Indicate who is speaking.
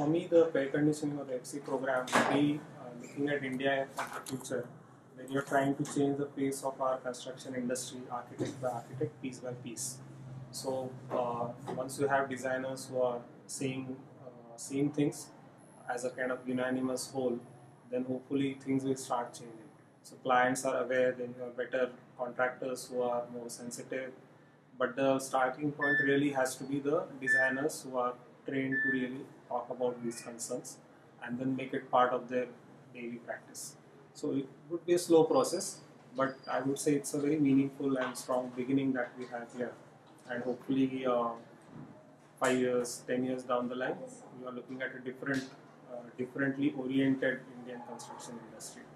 Speaker 1: For me, the Fairconditioning or the FC program will be looking at India of the future, when you're trying to change the pace of our construction industry, architect by architect, piece by piece. So once you have designers who are seeing things as a kind of unanimous whole, then hopefully things will start changing. So clients are aware, then you have better contractors who are more sensitive. But the starting point really has to be the designers who are trained to really talk about these concerns and then make it part of their daily practice. So it would be a slow process, but I would say it's a very meaningful and strong beginning that we have here. And hopefully 5 years, 10 years down the line, we are looking at a differently oriented Indian construction industry.